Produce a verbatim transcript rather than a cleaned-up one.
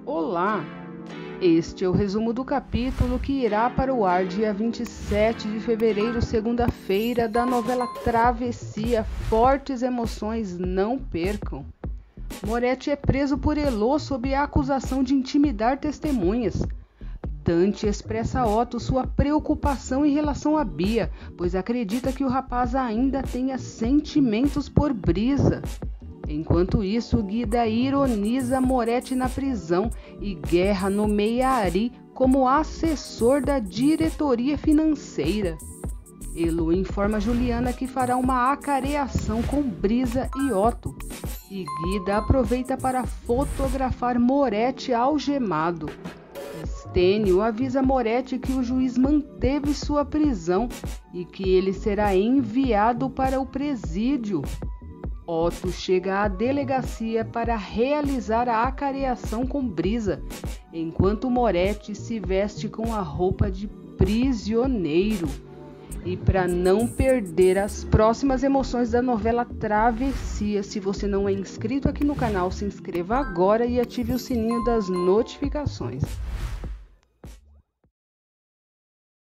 Olá! Este é o resumo do capítulo que irá para o ar dia vinte e sete de fevereiro, segunda-feira, da novela Travessia. Fortes emoções, não percam! Moretti é preso por Elô sob a acusação de intimidar testemunhas. Dante expressa a Otto sua preocupação em relação a Bia, pois acredita que o rapaz ainda tenha sentimentos por Brisa. Enquanto isso, Guida ironiza Moretti na prisão e Guerra nomeia Ari como assessor da diretoria financeira. Elô informa Juliana que fará uma acareação com Brisa e Otto. E Guida aproveita para fotografar Moretti algemado. Stênio avisa Moretti que o juiz manteve sua prisão e que ele será enviado para o presídio. Otto chega à delegacia para realizar a acareação com Brisa, enquanto Moretti se veste com a roupa de prisioneiro. E para não perder as próximas emoções da novela Travessia, se você não é inscrito aqui no canal, se inscreva agora e ative o sininho das notificações.